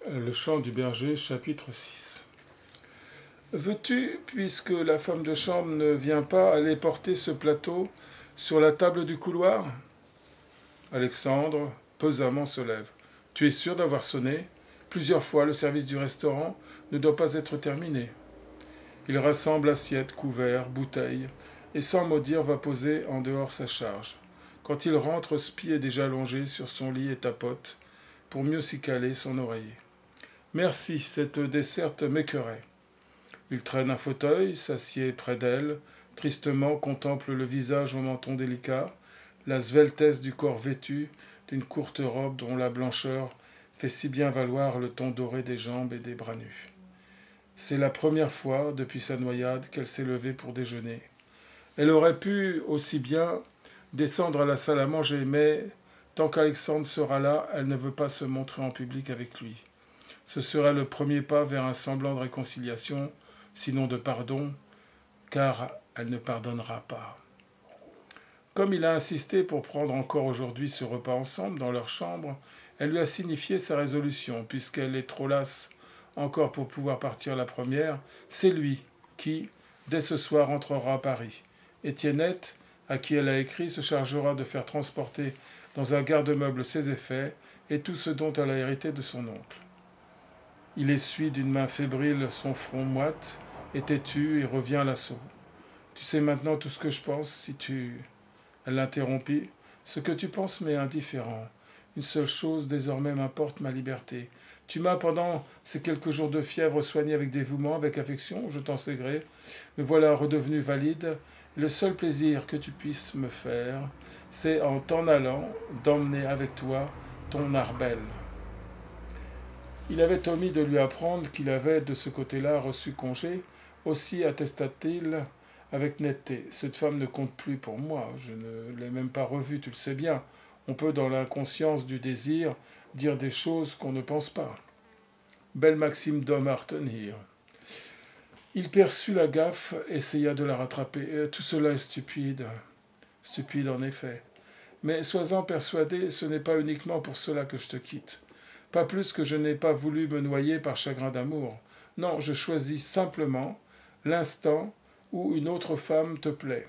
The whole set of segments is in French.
Le chant du berger, chapitre 6. Veux-tu, puisque la femme de chambre ne vient pas, aller porter ce plateau sur la table du couloir? Alexandre pesamment se lève. Tu es sûr d'avoir sonné? Plusieurs fois, le service du restaurant ne doit pas être terminé. Il rassemble assiettes, couverts, bouteilles, et sans mot dire va poser en dehors sa charge. Quand il rentre, Spie est déjà allongé sur son lit et tapote, pour mieux s'y caler son oreiller. Merci, cette desserte m'écœurait. Il traîne un fauteuil, s'assied près d'elle, tristement contemple le visage au menton délicat, la sveltesse du corps vêtu d'une courte robe dont la blancheur fait si bien valoir le ton doré des jambes et des bras nus. C'est la première fois, depuis sa noyade, qu'elle s'est levée pour déjeuner. Elle aurait pu aussi bien descendre à la salle à manger, mais tant qu'Alexandre sera là, elle ne veut pas se montrer en public avec lui. Ce serait le premier pas vers un semblant de réconciliation, sinon de pardon, car elle ne pardonnera pas. Comme il a insisté pour prendre encore aujourd'hui ce repas ensemble dans leur chambre, elle lui a signifié sa résolution, puisqu'elle est trop lasse encore pour pouvoir partir la première. C'est lui qui, dès ce soir, entrera à Paris. Étiennette, à qui elle a écrit, se chargera de faire transporter dans un garde-meuble ses effets et tout ce dont elle a hérité de son oncle. Il essuie d'une main fébrile son front moite et têtu et revient à l'assaut. Tu sais maintenant tout ce que je pense, si tu... Elle l'interrompit. Ce que tu penses m'est indifférent. Une seule chose désormais m'importe, ma liberté. Tu m'as, pendant ces quelques jours de fièvre, soigné avec dévouement, avec affection, je t'en sais gré. Me voilà redevenu valide. Et le seul plaisir que tu puisses me faire, c'est en t'en allant d'emmener avec toi ton Arbel. Il avait omis de lui apprendre qu'il avait de ce côté-là reçu congé. Aussi attesta-t-il avec netteté. Cette femme ne compte plus pour moi. Je ne l'ai même pas revue, tu le sais bien. On peut, dans l'inconscience du désir, dire des choses qu'on ne pense pas. Belle maxime d'homme à retenir. Il perçut la gaffe, essaya de la rattraper. Tout cela est stupide. Stupide en effet. Mais sois-en persuadé, ce n'est pas uniquement pour cela que je te quitte. Pas plus que je n'ai pas voulu me noyer par chagrin d'amour. Non, je choisis simplement l'instant où une autre femme te plaît.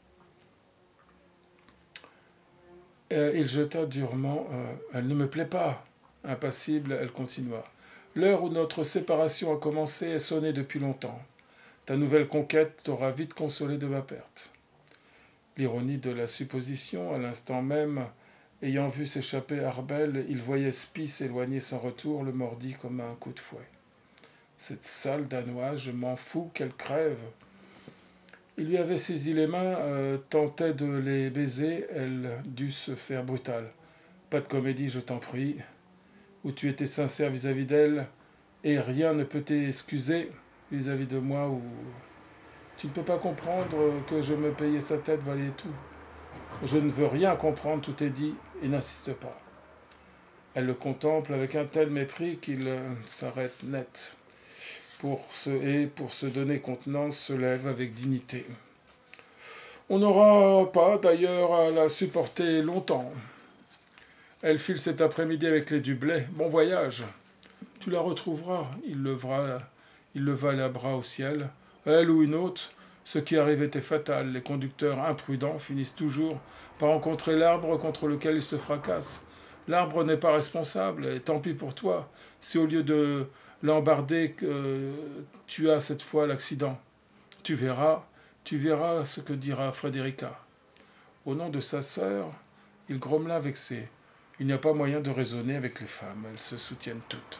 Il jeta durement. Elle ne me plaît pas. Impassible, elle continua. L'heure où notre séparation a commencé est sonnée depuis longtemps. Ta nouvelle conquête t'aura vite consolé de ma perte. L'ironie de la supposition, à l'instant même, ayant vu s'échapper Arbel, il voyait Spie s'éloigner sans retour, le mordit comme un coup de fouet. Cette sale danoise, je m'en fous qu'elle crève. Il lui avait saisi les mains, tentait de les baiser, elle dut se faire brutale. Pas de comédie, je t'en prie. Où tu étais sincère vis-à-vis d'elle, et rien ne peut t'excuser vis-à-vis de moi, ou... Tu ne peux pas comprendre que je me payais sa tête, valait tout. Je ne veux rien comprendre, tout est dit, et n'insiste pas. Elle le contemple avec un tel mépris qu'il s'arrête net. Pour se donner contenance, se lève avec dignité. On n'aura pas, d'ailleurs, à la supporter longtemps. Elle file cet après-midi avec les Dublets. Bon voyage. Tu la retrouveras. Il leva les bras au ciel. Elle ou une autre, ce qui arrive était fatal. Les conducteurs imprudents finissent toujours par rencontrer l'arbre contre lequel ils se fracassent. L'arbre n'est pas responsable, et tant pis pour toi, si au lieu de l'embarder, tu as cette fois l'accident. Tu verras ce que dira Frédérica. Au nom de sa sœur, il grommela vexé. Il n'y a pas moyen de raisonner avec les femmes, elles se soutiennent toutes.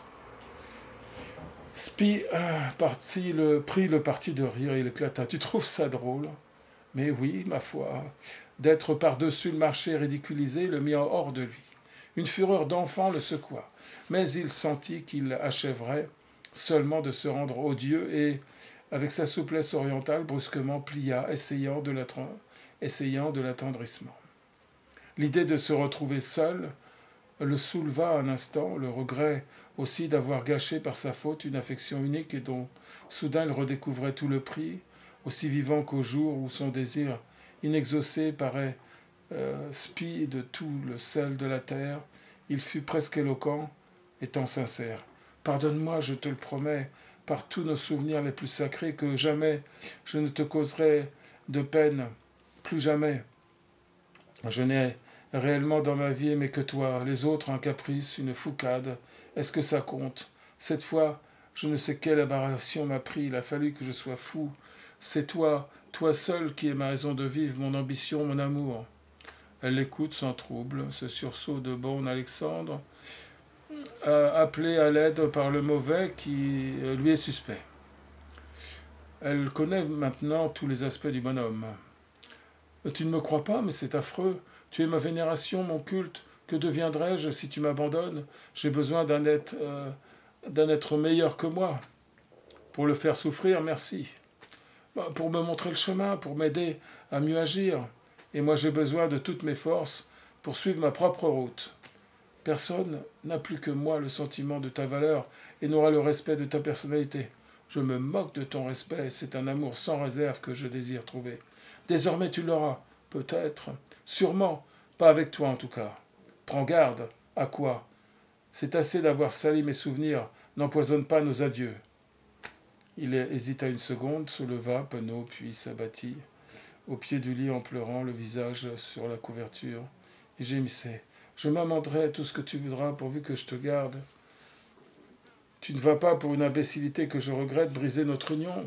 Spie prit le parti de rire et il éclata. Tu trouves ça drôle? Mais oui, ma foi. D'être par-dessus le marché ridiculisé le mit hors de lui. Une fureur d'enfant le secoua. Mais il sentit qu'il achèverait seulement de se rendre odieux et, avec sa souplesse orientale, brusquement plia, essayant de l'attendrissement. L'idée de se retrouver seul le souleva un instant, le regret aussi d'avoir gâché par sa faute une affection unique et dont soudain il redécouvrait tout le prix, aussi vivant qu'au jour où son désir inexaucé paraît Spie de tout le sel de la terre. Il fut presque éloquent, étant sincère. Pardonne-moi, je te le promets, par tous nos souvenirs les plus sacrés, que jamais je ne te causerai de peine, plus jamais. Je n'ai réellement dans ma vie aimé que toi, les autres un caprice, une foucade. Est-ce que ça compte? Cette fois, je ne sais quelle aberration m'a pris, il a fallu que je sois fou. C'est toi, toi seul qui es ma raison de vivre, mon ambition, mon amour. Elle l'écoute sans trouble, ce sursaut de bon Alexandre, appelé à l'aide par le mauvais qui lui est suspect. Elle connaît maintenant tous les aspects du bonhomme. Tu ne me crois pas, mais c'est affreux. Tu es ma vénération, mon culte. Que deviendrais-je si tu m'abandonnes? J'ai besoin d'un être meilleur que moi. Pour le faire souffrir, merci. Pour me montrer le chemin, pour m'aider à mieux agir. Et moi j'ai besoin de toutes mes forces pour suivre ma propre route. Personne n'a plus que moi le sentiment de ta valeur et n'aura le respect de ta personnalité. Je me moque de ton respect, c'est un amour sans réserve que je désire trouver. Désormais tu l'auras, peut-être, sûrement, pas avec toi en tout cas. Prends garde, à quoi? C'est assez d'avoir sali mes souvenirs, n'empoisonne pas nos adieux. Il hésita une seconde, se leva, penaud, puis s'abattit, au pied du lit en pleurant, le visage sur la couverture, et gémissait. Je m'amenderai tout ce que tu voudras pourvu que je te garde. Tu ne vas pas, pour une imbécilité que je regrette, briser notre union.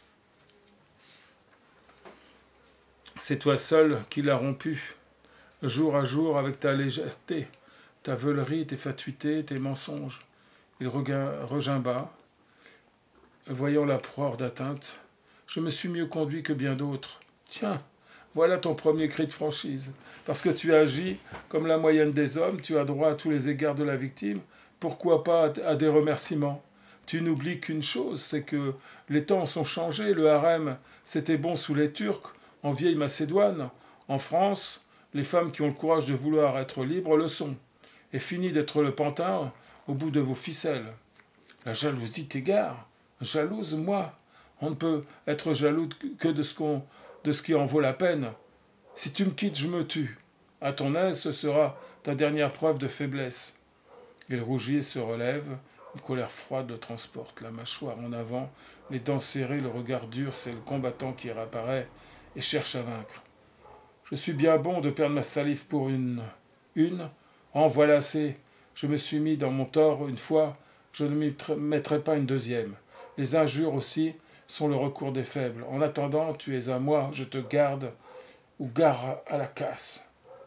C'est toi seul qui l'as rompue, jour à jour, avec ta légèreté, ta veulerie, tes fatuités, tes mensonges. Il regimba, voyant la proie hors d'atteinte. Je me suis mieux conduit que bien d'autres. Tiens, voilà ton premier cri de franchise. Parce que tu agis comme la moyenne des hommes, tu as droit à tous les égards de la victime. Pourquoi pas à des remerciements? Tu n'oublies qu'une chose, c'est que les temps sont changés. Le harem, c'était bon sous les Turcs, en vieille Macédoine. En France, les femmes qui ont le courage de vouloir être libres le sont. Et fini d'être le pantin au bout de vos ficelles. La jalousie t'égare. Jalouse, moi. On ne peut être jaloux que de ce qui en vaut la peine. Si tu me quittes, je me tue. À ton aise, ce sera ta dernière preuve de faiblesse. Il rougit et se relève. Une colère froide le transporte, la mâchoire en avant, les dents serrées, le regard dur, c'est le combattant qui réapparaît et cherche à vaincre. Je suis bien bon de perdre ma salive pour une. Une? En voilà assez. Je me suis mis dans mon tort une fois, je ne m'y mettrai pas une deuxième. Les injures aussi sont le recours des faibles. En attendant, tu es à moi, je te garde ou gare à la casse.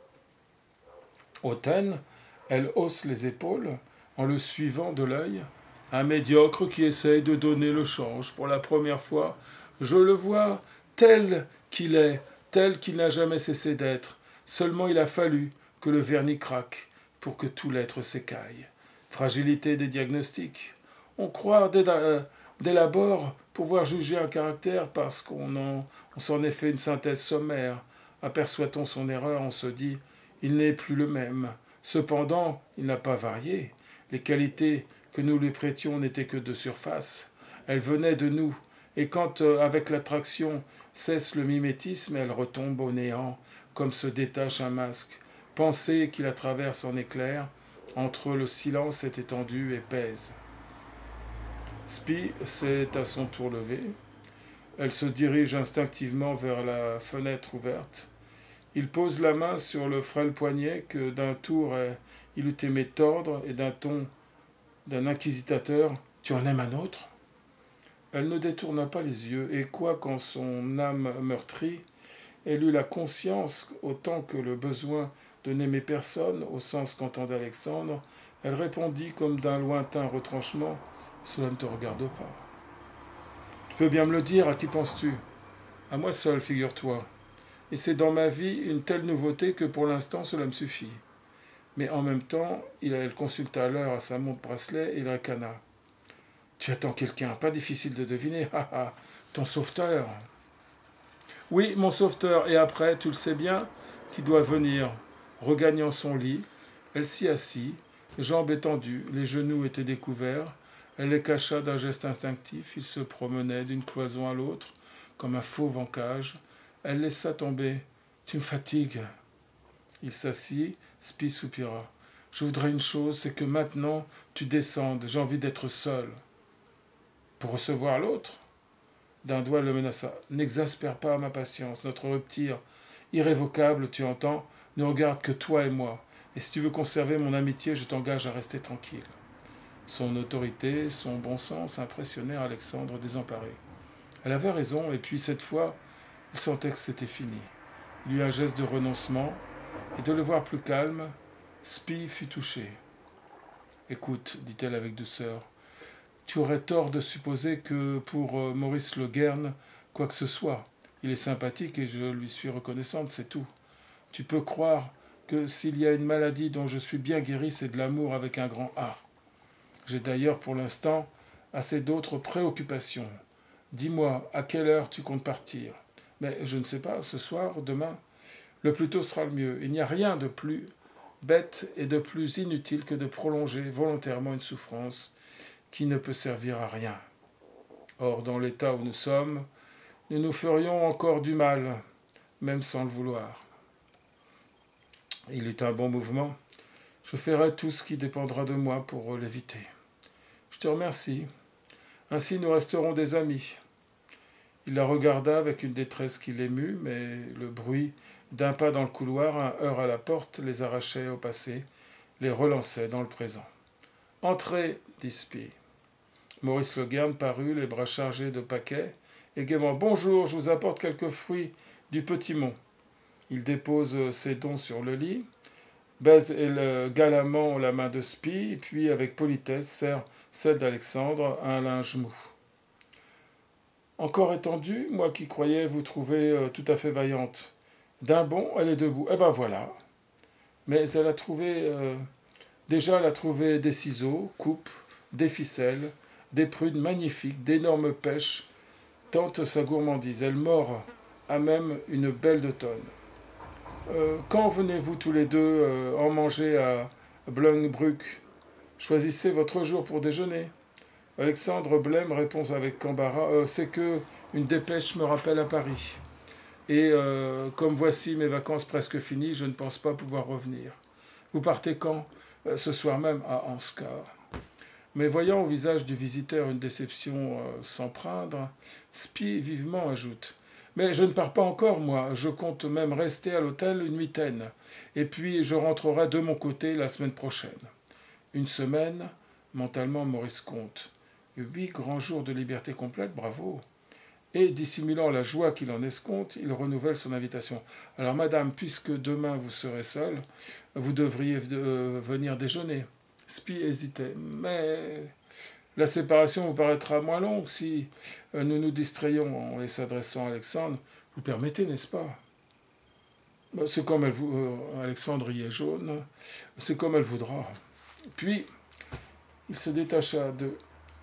Hautaine, elle hausse les épaules en le suivant de l'œil. Un médiocre qui essaye de donner le change pour la première fois. Je le vois tel qu'il n'a jamais cessé d'être. Seulement il a fallu que le vernis craque pour que tout l'être s'écaille. Fragilité des diagnostics. On croit dès l'abord pouvoir juger un caractère parce qu'on s'en est fait une synthèse sommaire. Aperçoit-on son erreur, on se dit il n'est plus le même. Cependant, il n'a pas varié. Les qualités que nous lui prêtions n'étaient que de surface. Elles venaient de nous, et quand, avec l'attraction, cesse le mimétisme, elles retombent au néant, comme se détache un masque. Pensée qui la traverse en éclair, entre le silence est étendu et pèse. Spie s'est à son tour levée. Elle se dirige instinctivement vers la fenêtre ouverte. Il pose la main sur le frêle poignet que d'un tour il eût aimé tordre et d'un ton d'un inquisiteur. Tu en aimes un autre? Elle ne détourna pas les yeux, et quoi qu'en son âme meurtrie, elle eut la conscience autant que le besoin de n'aimer personne, au sens qu'entendait Alexandre, elle répondit comme d'un lointain retranchement. Cela ne te regarde pas. Tu peux bien me le dire, à qui penses-tu? À moi seul, figure-toi. Et c'est dans ma vie une telle nouveauté que pour l'instant cela me suffit. Mais en même temps, elle consulta l'heure à sa montre bracelet et il ricana. Tu attends quelqu'un, pas difficile de deviner, ton sauveteur. Oui, mon sauveteur, et après, tu le sais bien, qui doit venir. Regagnant son lit, elle s'y assit, jambes étendues, les genoux étaient découverts, elle les cacha d'un geste instinctif, il se promenait d'une cloison à l'autre, comme un fauve en cage. Elle laissa tomber. Tu me fatigues. Il s'assit, Spie soupira. Je voudrais une chose, c'est que maintenant tu descendes, j'ai envie d'être seul. Pour recevoir l'autre ?» D'un doigt le menaça. « N'exaspère pas ma patience, notre rupture irrévocable, tu entends, ne regarde que toi et moi. Et si tu veux conserver mon amitié, je t'engage à rester tranquille. » Son autorité, son bon sens impressionnèrent Alexandre désemparé. Elle avait raison, et puis cette fois, il sentait que c'était fini. Il eut un geste de renoncement, et de le voir plus calme, Spie fut touché. « Écoute, dit-elle avec douceur, tu aurais tort de supposer que pour Maurice Le Guern, quoi que ce soit. Il est sympathique et je lui suis reconnaissante, c'est tout. Tu peux croire que s'il y a une maladie dont je suis bien guéri, c'est de l'amour avec un grand A. J'ai d'ailleurs pour l'instant assez d'autres préoccupations. Dis-moi, à quelle heure tu comptes partir ? Mais je ne sais pas, ce soir, demain ? Le plus tôt sera le mieux. Il n'y a rien de plus bête et de plus inutile que de prolonger volontairement une souffrance qui ne peut servir à rien. Or, dans l'état où nous sommes, nous nous ferions encore du mal, même sans le vouloir. » Il eut un bon mouvement. « Je ferai tout ce qui dépendra de moi pour l'éviter. »« Je te remercie. Ainsi nous resterons des amis. » Il la regarda avec une détresse qui l'émut, mais le bruit d'un pas dans le couloir, un heurt à la porte, les arrachait au passé, les relançait dans le présent. « Entrez, dit Spie. Maurice Le Guern parut, les bras chargés de paquets, et gaiement « Bonjour, je vous apporte quelques fruits du Petit Mont. » Il dépose ses dons sur le lit, baise galamment la main de Spie, puis avec politesse serre celle d'Alexandre un linge mou. « Encore étendue, moi qui croyais vous trouver tout à fait vaillante. D'un bond, elle est debout. Eh ben voilà. » Mais elle a trouvé... déjà, elle a trouvé des ciseaux, coupes, des ficelles, des prunes magnifiques, d'énormes pêches, tant sa gourmandise. Elle mord à même une belle d'automne. Quand venez-vous tous les deux en manger à Blungbruck ? Choisissez votre jour pour déjeuner. Alexandre Blême répond avec embarras. C'est que une dépêche me rappelle à Paris. Et comme voici mes vacances presque finies, je ne pense pas pouvoir revenir. Vous partez quand ? Ce soir même à Anscar. Mais voyant au visage du visiteur une déception s'empreindre, Spie vivement ajoute « Mais je ne pars pas encore, moi. Je compte même rester à l'hôtel une mitaine. Et puis je rentrerai de mon côté la semaine prochaine. » Une semaine, mentalement Maurice compte. 8 grands jours de liberté complète, bravo. Et dissimulant la joie qu'il en escompte, il renouvelle son invitation. « Alors madame, puisque demain vous serez seule, vous devriez venir déjeuner. » Spie hésitait. « Mais la séparation vous paraîtra moins longue si nous nous distrayons. » Et s'adressant à Alexandre, « Vous permettez, n'est-ce pas ? » C'est comme elle vous... Alexandre riait jaune. « C'est comme elle voudra. » Puis, il se détache d'eux.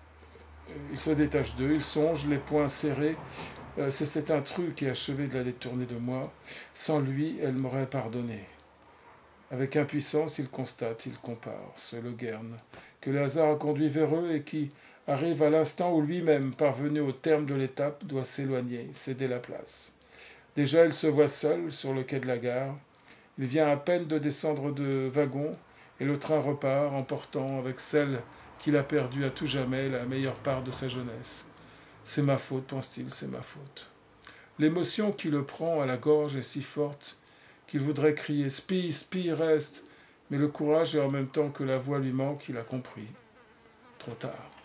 Il songe, les poings serrés. C'est cet intrus qui a achevé de la détourner de moi. Sans lui, elle m'aurait pardonné. Avec impuissance, il constate, il compare ce Le Guern, que le hasard a conduit vers eux et qui arrive à l'instant où lui-même, parvenu au terme de l'étape, doit s'éloigner, céder la place. Déjà, il se voit seul sur le quai de la gare. Il vient à peine de descendre de wagon et le train repart, emportant avec celle qu'il a perdue à tout jamais la meilleure part de sa jeunesse. C'est ma faute, pense-t-il, c'est ma faute. L'émotion qui le prend à la gorge est si forte qu'il voudrait crier « Spie, Spie, reste !» Mais le courage et en même temps que la voix lui manque, il a compris. Trop tard.